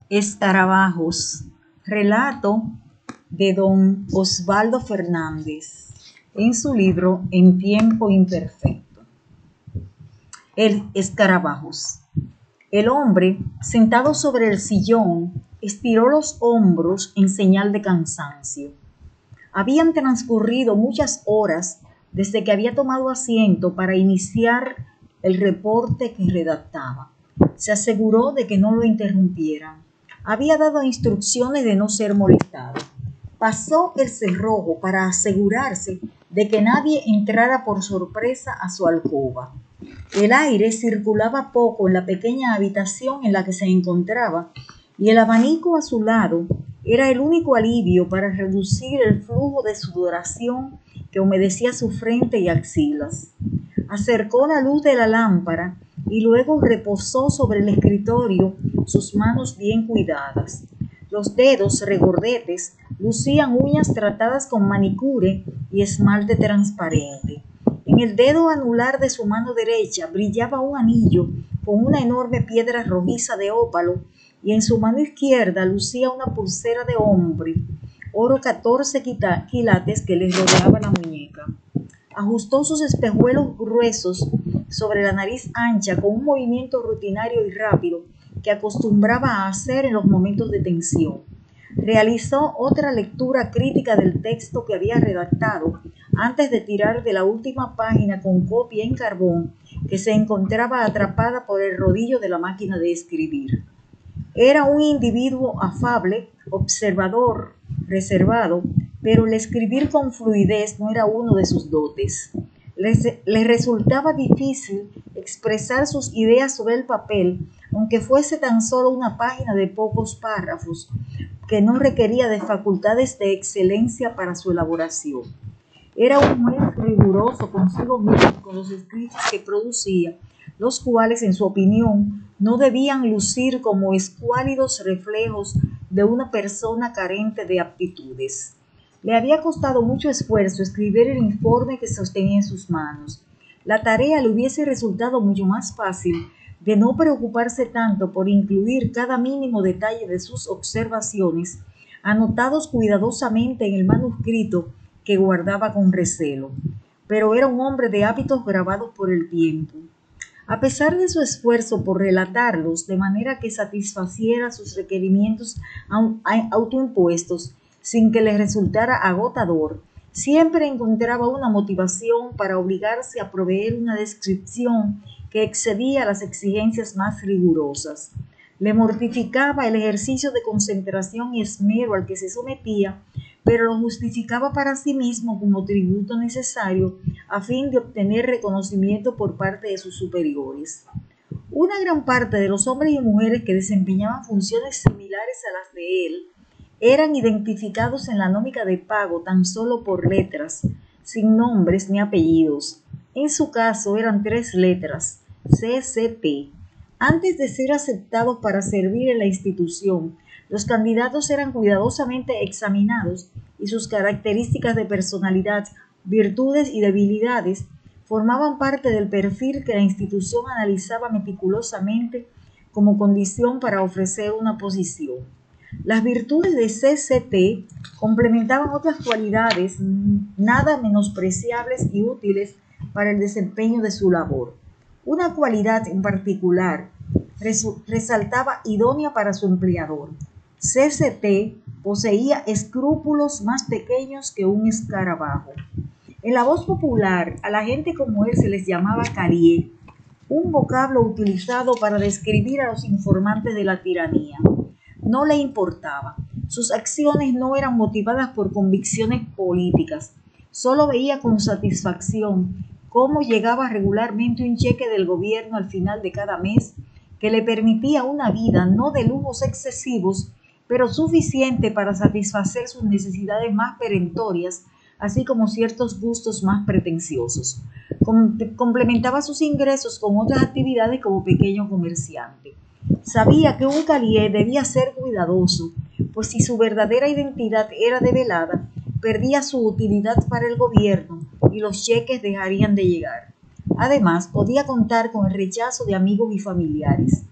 Escarabajos, relato de don Osvaldo Fernández en su libro En tiempo imperfecto. El escarabajos. El hombre, sentado sobre el sillón, estiró los hombros en señal de cansancio. Habían transcurrido muchas horas desde que había tomado asiento para iniciar el reporte que redactaba. Se aseguró de que no lo interrumpieran. Había dado instrucciones de no ser molestado. Pasó el cerrojo para asegurarse de que nadie entrara por sorpresa a su alcoba. El aire circulaba poco en la pequeña habitación en la que se encontraba y el abanico a su lado era el único alivio para reducir el flujo de sudoración que humedecía su frente y axilas. Acercó la luz de la lámpara y luego reposó sobre el escritorio sus manos bien cuidadas. Los dedos regordetes lucían uñas tratadas con manicure y esmalte transparente. En el dedo anular de su mano derecha brillaba un anillo con una enorme piedra rojiza de ópalo y en su mano izquierda lucía una pulsera de hombre, oro 14 quilates que le rodeaba la muñeca. Ajustó sus espejuelos gruesos sobre la nariz ancha con un movimiento rutinario y rápido que acostumbraba a hacer en los momentos de tensión. Realizó otra lectura crítica del texto que había redactado antes de tirar de la última página con copia en carbón que se encontraba atrapada por el rodillo de la máquina de escribir. Era un individuo afable, observador, reservado, pero el escribir con fluidez no era uno de sus dotes. Le resultaba difícil expresar sus ideas sobre el papel, aunque fuese tan solo una página de pocos párrafos, que no requería de facultades de excelencia para su elaboración. Era un juez riguroso consigo mismo con los escritos que producía, los cuales, en su opinión, no debían lucir como escuálidos reflejos de una persona carente de aptitudes. Le había costado mucho esfuerzo escribir el informe que sostenía en sus manos. La tarea le hubiese resultado mucho más fácil de no preocuparse tanto por incluir cada mínimo detalle de sus observaciones, anotados cuidadosamente en el manuscrito que guardaba con recelo. Pero era un hombre de hábitos grabados por el tiempo. A pesar de su esfuerzo por relatarlos de manera que satisfaciera sus requerimientos autoimpuestos, sin que le resultara agotador, siempre encontraba una motivación para obligarse a proveer una descripción que excedía las exigencias más rigurosas. Le mortificaba el ejercicio de concentración y esmero al que se sometía, pero lo justificaba para sí mismo como tributo necesario a fin de obtener reconocimiento por parte de sus superiores. Una gran parte de los hombres y mujeres que desempeñaban funciones similares a las de él eran identificados en la nómina de pago tan solo por letras, sin nombres ni apellidos. En su caso eran 3 letras, CCT. Antes de ser aceptados para servir en la institución, los candidatos eran cuidadosamente examinados y sus características de personalidad, virtudes y debilidades formaban parte del perfil que la institución analizaba meticulosamente como condición para ofrecer una posición. Las virtudes de CCT complementaban otras cualidades nada menospreciables y útiles para el desempeño de su labor. Una cualidad en particular resaltaba idónea para su empleador. CCT poseía escrúpulos más pequeños que un escarabajo. En la voz popular, a la gente como él se les llamaba calié, un vocablo utilizado para describir a los informantes de la tiranía. No le importaba. Sus acciones no eran motivadas por convicciones políticas. Solo veía con satisfacción cómo llegaba regularmente un cheque del gobierno al final de cada mes que le permitía una vida no de lujos excesivos, pero suficiente para satisfacer sus necesidades más perentorias, así como ciertos gustos más pretenciosos. Complementaba sus ingresos con otras actividades como pequeño comerciante. Sabía que un calié debía ser cuidadoso, pues si su verdadera identidad era develada, perdía su utilidad para el gobierno y los cheques dejarían de llegar. Además, podía contar con el rechazo de amigos y familiares.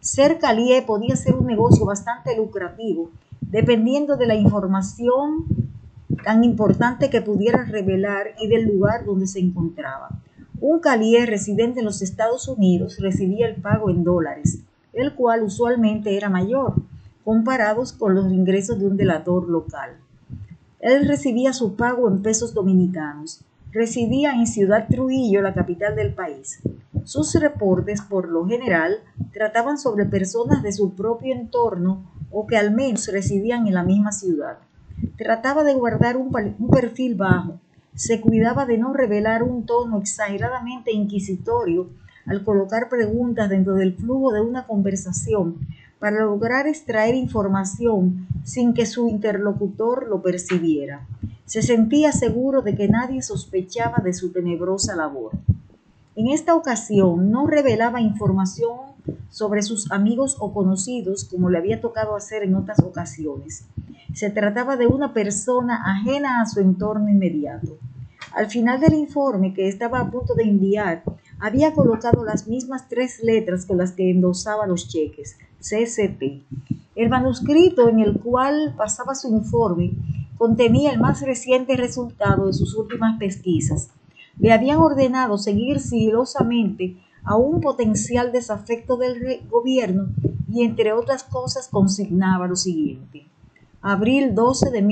Ser calié podía ser un negocio bastante lucrativo, dependiendo de la información tan importante que pudiera revelar y del lugar donde se encontraba. Un calié residente en los Estados Unidos recibía el pago en dólares, el cual usualmente era mayor, comparados con los ingresos de un delator local. Él recibía su pago en pesos dominicanos. Residía en Ciudad Trujillo, la capital del país. Sus reportes, por lo general, trataban sobre personas de su propio entorno o que al menos residían en la misma ciudad. Trataba de guardar un perfil bajo. Se cuidaba de no revelar un tono exageradamente inquisitorio al colocar preguntas dentro del flujo de una conversación para lograr extraer información sin que su interlocutor lo percibiera. Se sentía seguro de que nadie sospechaba de su tenebrosa labor. En esta ocasión no revelaba información sobre sus amigos o conocidos como le había tocado hacer en otras ocasiones. Se trataba de una persona ajena a su entorno inmediato. Al final del informe que estaba a punto de enviar, había colocado las mismas 3 letras con las que endosaba los cheques, CCT. El manuscrito en el cual pasaba su informe contenía el más reciente resultado de sus últimas pesquisas. Le habían ordenado seguir sigilosamente a un potencial desafecto del gobierno y, entre otras cosas, consignaba lo siguiente. Abril 12 de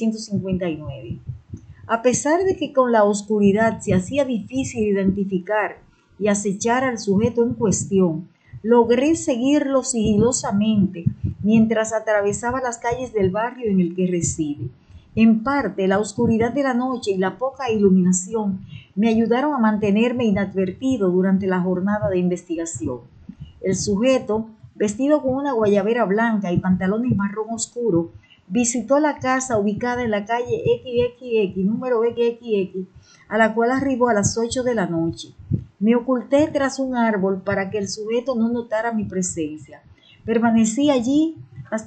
1959. A pesar de que con la oscuridad se hacía difícil identificar y acechar al sujeto en cuestión, logré seguirlo sigilosamente mientras atravesaba las calles del barrio en el que reside. En parte, la oscuridad de la noche y la poca iluminación me ayudaron a mantenerme inadvertido durante la jornada de investigación. El sujeto, vestido con una guayabera blanca y pantalones marrón oscuro, visitó la casa ubicada en la calle XXX, número XXX, a la cual arribó a las 8 de la noche. Me oculté tras un árbol para que el sujeto no notara mi presencia. Permaneció allí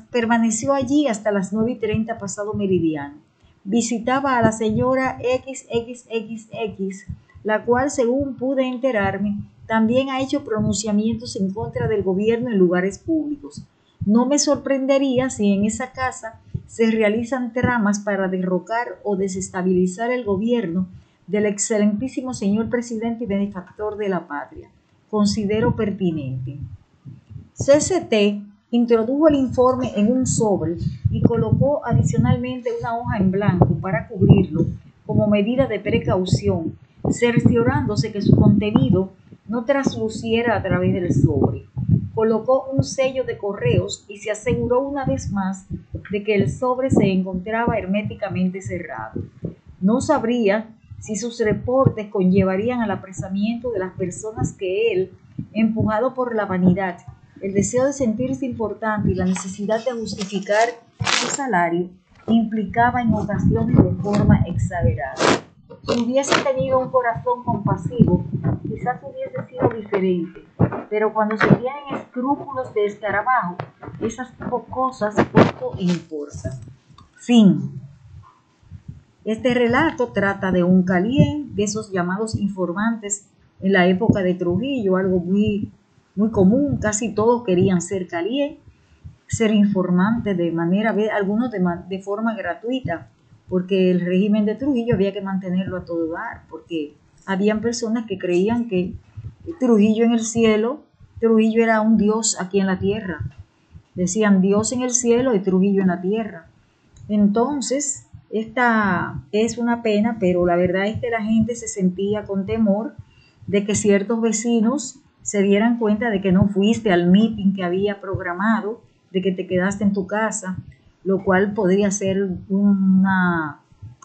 hasta las 9:30 pasado meridiano. Visitaba a la señora XXXX, la cual, según pude enterarme, también ha hecho pronunciamientos en contra del gobierno en lugares públicos. No me sorprendería si en esa casa se realizan tramas para derrocar o desestabilizar el gobierno del excelentísimo señor presidente y benefactor de la patria. Considero pertinente. CCT introdujo el informe en un sobre y colocó adicionalmente una hoja en blanco para cubrirlo como medida de precaución, cerciorándose que su contenido no trasluciera a través del sobre. Colocó un sello de correos y se aseguró una vez más de que el sobre se encontraba herméticamente cerrado. No sabría si sus reportes conllevarían al apresamiento de las personas que él, empujado por la vanidad, el deseo de sentirse importante y la necesidad de justificar su salario, implicaba en ocasiones de forma exagerada. Si hubiese tenido un corazón compasivo, quizás hubiese sido diferente, pero cuando se tienen escrúpulos de escarabajo, esas cosas poco importan. Fin. Este relato trata de un calié, de esos llamados informantes en la época de Trujillo, algo muy común. Casi todos querían ser calié, ser informantes de manera, algunos de forma gratuita, porque el régimen de Trujillo había que mantenerlo a todo dar, porque habían personas que creían que Trujillo en el cielo, Trujillo era un dios aquí en la tierra. Decían Dios en el cielo y Trujillo en la tierra. Entonces, esta es una pena, pero la verdad es que la gente se sentía con temor de que ciertos vecinos se dieran cuenta de que no fuiste al meeting que había programado, de que te quedaste en tu casa, lo cual podría ser una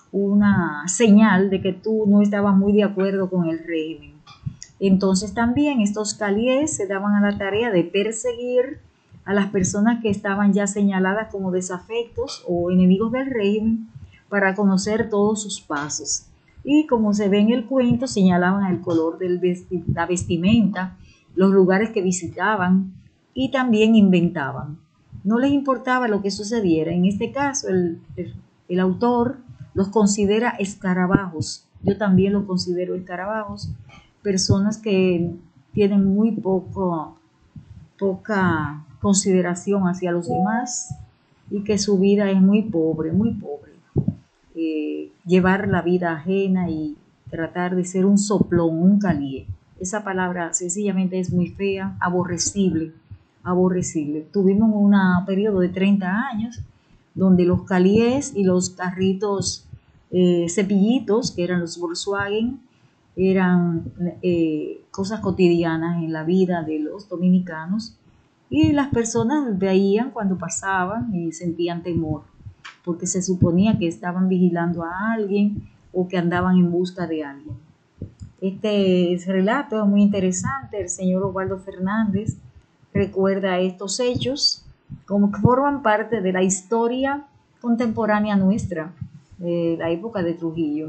señal de que tú no estabas muy de acuerdo con el régimen. Entonces también estos caliés se daban a la tarea de perseguir a las personas que estaban ya señaladas como desafectos o enemigos del régimen para conocer todos sus pasos. Y como se ve en el cuento, señalaban el color de la vestimenta, los lugares que visitaban y también inventaban. No les importaba lo que sucediera. En este caso, el autor los considera escarabajos. Yo también los considero escarabajos, personas que tienen muy poco poca consideración hacia los demás y que su vida es muy pobre, muy pobre. Llevar la vida ajena y tratar de ser un soplón, un calié. Esa palabra sencillamente es muy fea, aborrecible, aborrecible. Tuvimos un periodo de 30 años donde los caliés y los carritos cepillitos, que eran los Volkswagen, eran cosas cotidianas en la vida de los dominicanos, y las personas veían cuando pasaban y sentían temor, porque se suponía que estaban vigilando a alguien o que andaban en busca de alguien. Este relato es muy interesante. El señor Osvaldo Fernández recuerda estos hechos como que forman parte de la historia contemporánea nuestra, de la época de Trujillo,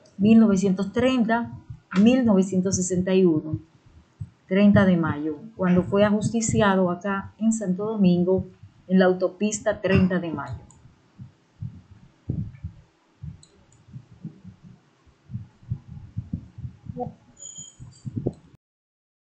1930-1961, 30 de mayo, cuando fue ajusticiado acá en Santo Domingo en la autopista 30 de mayo.